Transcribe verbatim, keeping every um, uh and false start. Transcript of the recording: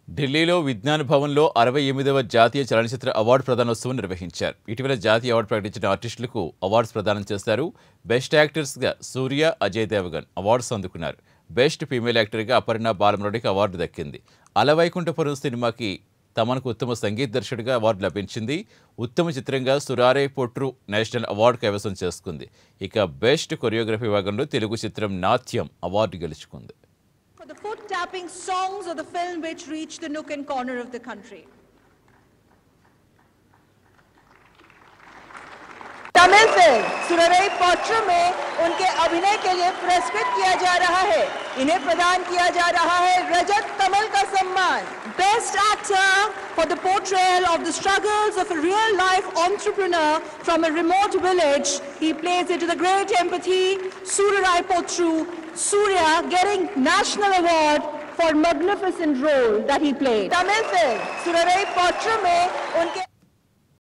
ఢిల్లీలో విజ్ఞాన భవన్లో అరవై ఎనిమిదవ జాతీయ చలనచిత్ర అవార్డు ప్రదానోత్సవం నిర్వహించారు. ఇటీవల జాతీయ అవార్డు ప్రకటించిన ఆర్టిస్టులకు అవార్డ్స్ ప్రదానం చేస్తారు. బెస్ట్ యాక్టర్స్గా సూర్య, అజయ్ దేవగన్ అవార్డ్స్ అందుకున్నారు. బెస్ట్ ఫీమేల్ యాక్టర్గా అపర్ణ బాలమురళికి అవార్డు దక్కింది. అలవైకుంఠపురం సినిమాకి తమకు ఉత్తమ సంగీత దర్శకుడిగా అవార్డు లభించింది. ఉత్తమ చిత్రంగా సురారే పొట్రు నేషనల్ అవార్డు కైవసం చేసుకుంది. ఇక బెస్ట్ కొరియోగ్రఫీ విభాగంలో తెలుగు చిత్రం నాట్యం అవార్డు గెలుచుకుంది. For the foot-tapping songs of the film which reached the nook and corner of the country. Tamil film Soorarai Pottru में उनके अभिनय के लिए पुरस्कृत किया जा रहा है. इन्हें प्रदान किया जा रहा है रजत कमल का सम्मान. Best actor for the portrayal of the struggles of a real-life entrepreneur from a remote village. He plays it with a great empathy. Surarai Potru, Surya getting national award for magnificent role that he played. Tamil film Surarai Potru में उनके